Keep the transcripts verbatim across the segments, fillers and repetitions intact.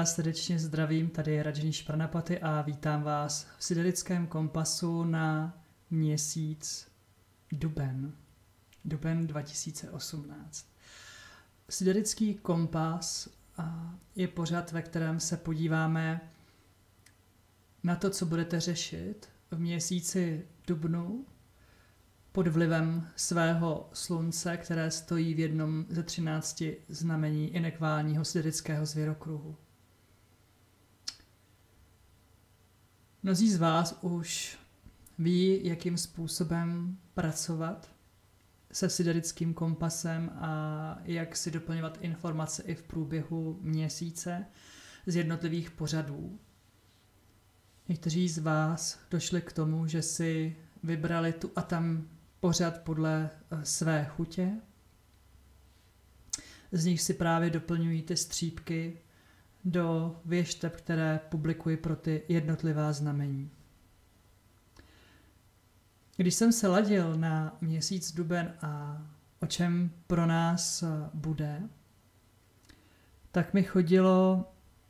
vás srdečně zdravím, tady je Rajneesh Pranapaty a vítám vás v Siderickém kompasu na měsíc duben. Duben dva tisíce osmnáct. Siderický kompas je pořad, ve kterém se podíváme na to, co budete řešit v měsíci dubnu pod vlivem svého slunce, které stojí v jednom ze třinácti znamení inekválního siderického zvěrokruhu. Mnozí z vás už ví, jakým způsobem pracovat se siderickým kompasem a jak si doplňovat informace i v průběhu měsíce z jednotlivých pořadů. Někteří z vás došli k tomu, že si vybrali tu a tam pořad podle své chutě. Z nich si právě doplňují ty střípky do věšteb, které publikuji pro ty jednotlivá znamení. Když jsem se ladil na měsíc duben a o čem pro nás bude, tak mi chodilo,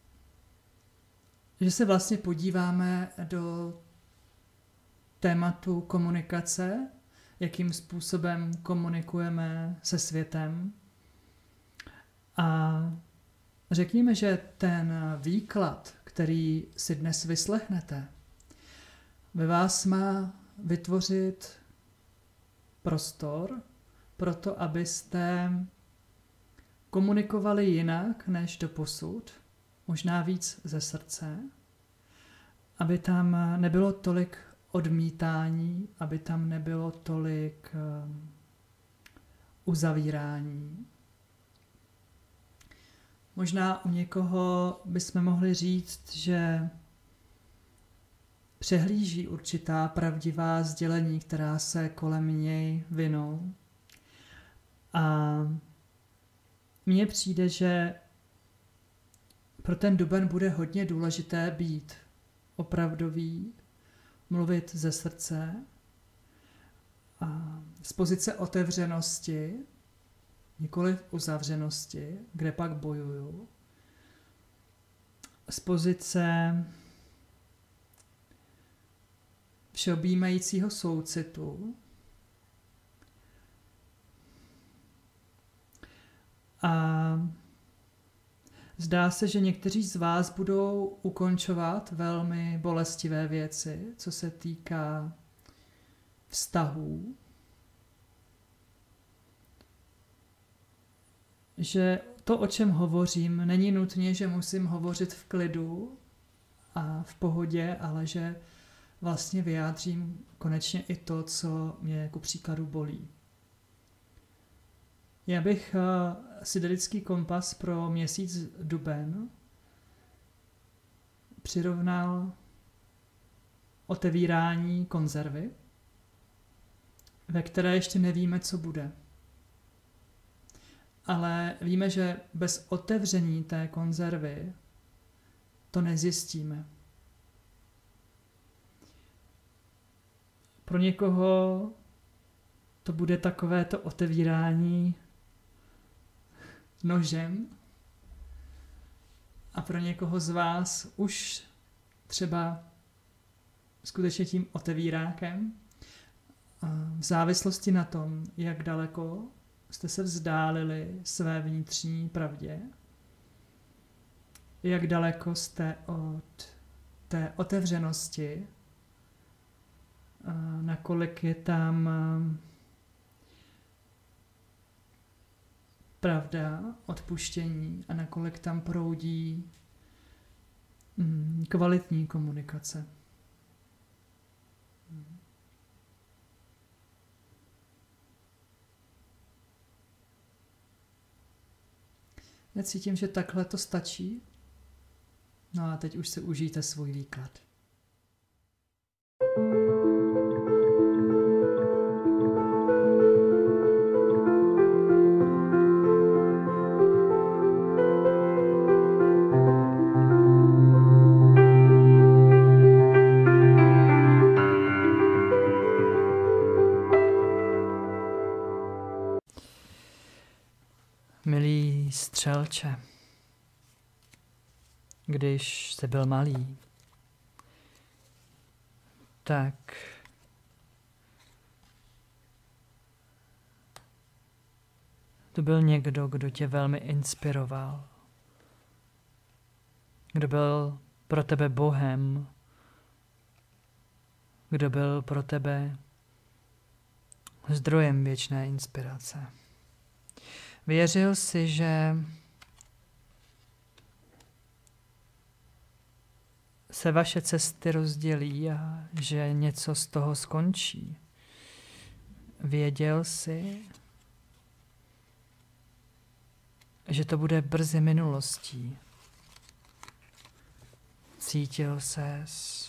že se vlastně podíváme do tématu komunikace, jakým způsobem komunikujeme se světem. A řekněme, že ten výklad, který si dnes vyslechnete, ve vás má vytvořit prostor pro to, abyste komunikovali jinak než doposud, možná víc ze srdce, aby tam nebylo tolik odmítání, aby tam nebylo tolik uzavírání. Možná u někoho bychom mohli říct, že přehlíží určitá pravdivá sdělení, která se kolem něj vinou. A mně přijde, že pro ten duben bude hodně důležité být opravdový, mluvit ze srdce a z pozice otevřenosti, nikoli uzavřenosti, kde pak bojuju, z pozice všeobjímajícího soucitu a zdá se, že někteří z vás budou ukončovat velmi bolestivé věci, co se týká vztahů. Že to, o čem hovořím, není nutně, že musím hovořit v klidu a v pohodě, ale že vlastně vyjádřím konečně i to, co mě jako příkladu bolí. Já bych uh, siderický kompas pro měsíc duben přirovnal otevírání konzervy, ve které ještě nevíme, co bude. Ale víme, že bez otevření té konzervy to nezjistíme. Pro někoho to bude takovéto otevírání nožem a pro někoho z vás už třeba skutečně tím otevírákem v závislosti na tom, jak daleko jste se vzdálili své vnitřní pravdě, jak daleko jste od té otevřenosti, nakolik je tam pravda, odpuštění a nakolik tam proudí kvalitní komunikace. Já cítím, že takhle to stačí. No a teď už si užijte svůj výklad. Milý střelče, když jsi byl malý, tak to byl někdo, kdo tě velmi inspiroval, kdo byl pro tebe Bohem, kdo byl pro tebe zdrojem věčné inspirace. Věřil jsi, že se vaše cesty rozdělí a že něco z toho skončí. Věděl jsi, že to bude brzy minulostí. Cítil ses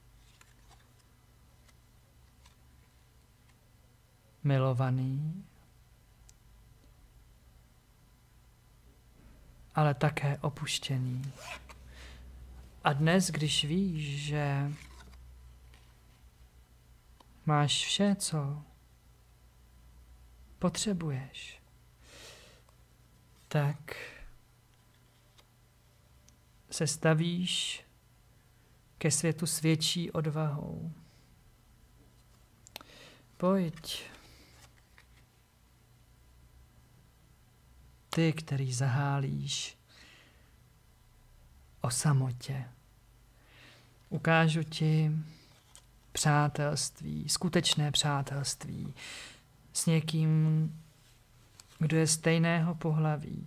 milovaný, ale také opuštěný. A dnes, když víš, že máš vše, co potřebuješ, tak se stavíš ke světu s větší odvahou. Pojď, ty, který zahálíš o samotě. Ukážu ti přátelství, skutečné přátelství s někým, kdo je stejného pohlaví.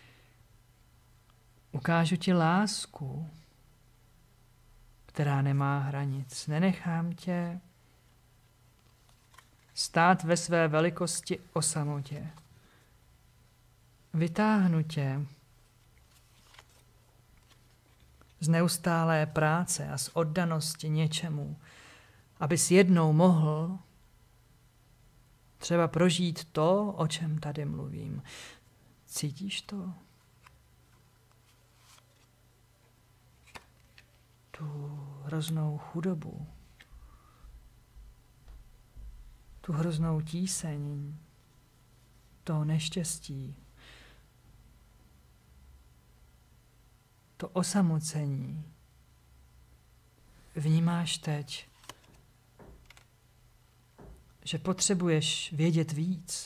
Ukážu ti lásku, která nemá hranic. Nenechám tě stát ve své velikosti o samotě. Vytáhnu tě z neustálé práce a z oddanosti něčemu, abys jednou mohl třeba prožít to, o čem tady mluvím. Cítíš to? Tu hroznou chudobu, tu hroznou tíseň, to neštěstí, to osamocení. Vnímáš teď, že potřebuješ vědět víc.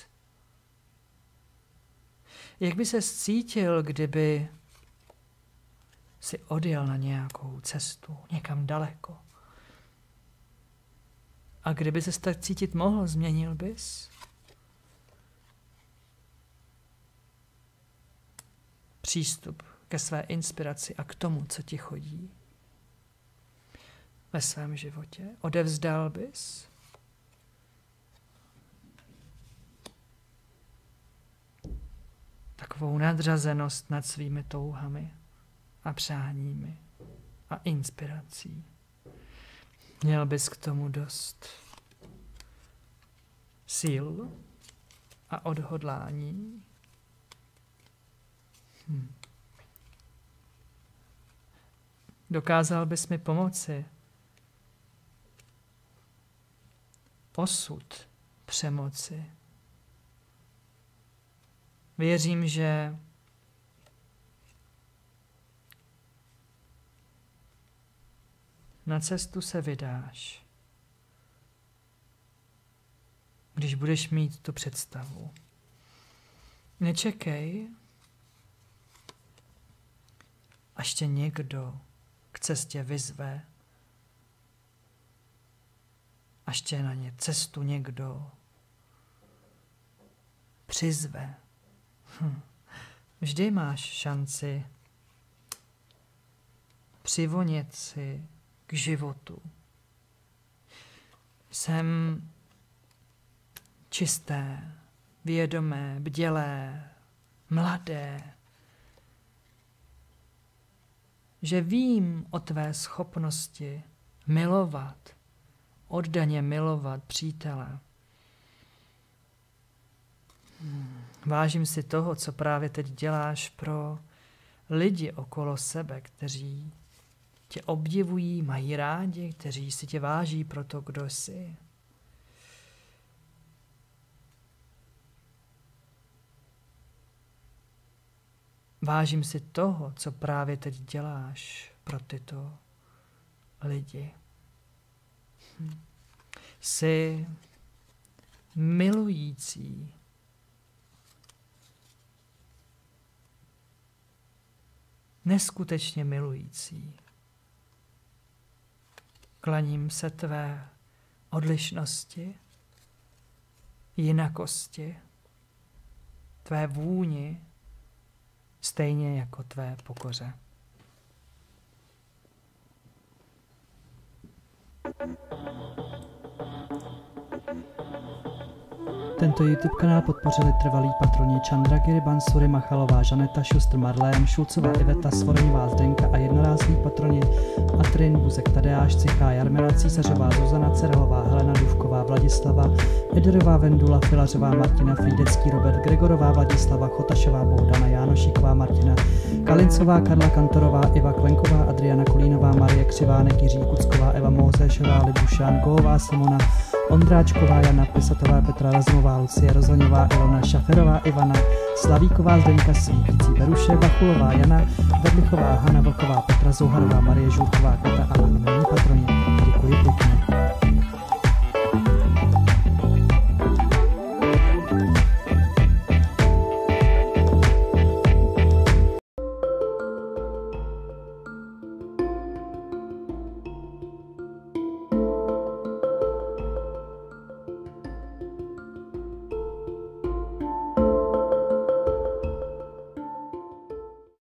Jak by se cítil, kdyby si odjel na nějakou cestu, někam daleko? A kdyby se tak cítit mohl, změnil bys? Přístup ke své inspiraci a k tomu, co ti chodí ve svém životě. Odevzdal bys? Takovou nadřazenost nad svými touhami a přáními a inspirací. Měl bys k tomu dost síl a odhodlání. Hm. Dokázal bys mi pomoci osud přemoci. Věřím, že na cestu se vydáš, když budeš mít tu představu. Nečekej, až tě někdo k cestě vyzve, až tě na ně cestu někdo přizve. Hm. Vždy máš šanci přivonět si k životu. Jsem čisté, vědomé, bdělé, mladé, že vím o tvé schopnosti milovat, oddaně milovat přítele. Hmm. Vážím si toho, co právě teď děláš pro lidi okolo sebe, kteří tě obdivují, mají rádi, kteří si tě váží pro to, kdo jsi. Vážím si toho, co právě teď děláš pro tyto lidi. Hm. Jsi milující. Neskutečně milující. Klaním se tvé odlišnosti, jinakosti, tvé vůni, stejně jako tvé pokoře. Tento YouTube kanál podpořili trvalí patroni Chandragiri, Bansuri, Machalová, Žaneta, Šustr, Marlém, Šulcová, Iveta, Svoreňová, Zdenka a jednorázový patroni Atrin, Buzek, Tadeáš, Cichá, Jarmila, Císařová, Zuzana, Cerhová, Helena, Duvková, Vladislava, Ederová, Vendula, Filařová, Martina, Frýdecký, Robert, Gregorová, Vladislava, Chotašová, Bohdana, Jánošíková, Martina, Kalincová, Karla Kantorová, Iva Klenková, Adriana Kulínová, Marie Křivánek, Jiří Kucková, Eva Mozešová, Libušán, Góová, Simona, Ondráčková, Jana Pisatová, Petra Razmová, Lucie Rozhoňová, Ilona Šaferová, Ivana Slavíková, Zdeňka Svítící, Beruše, Vachulová, Jana Vedlichová, Hana Vlková, Petra Zouharová, Marie Žurková, Kata a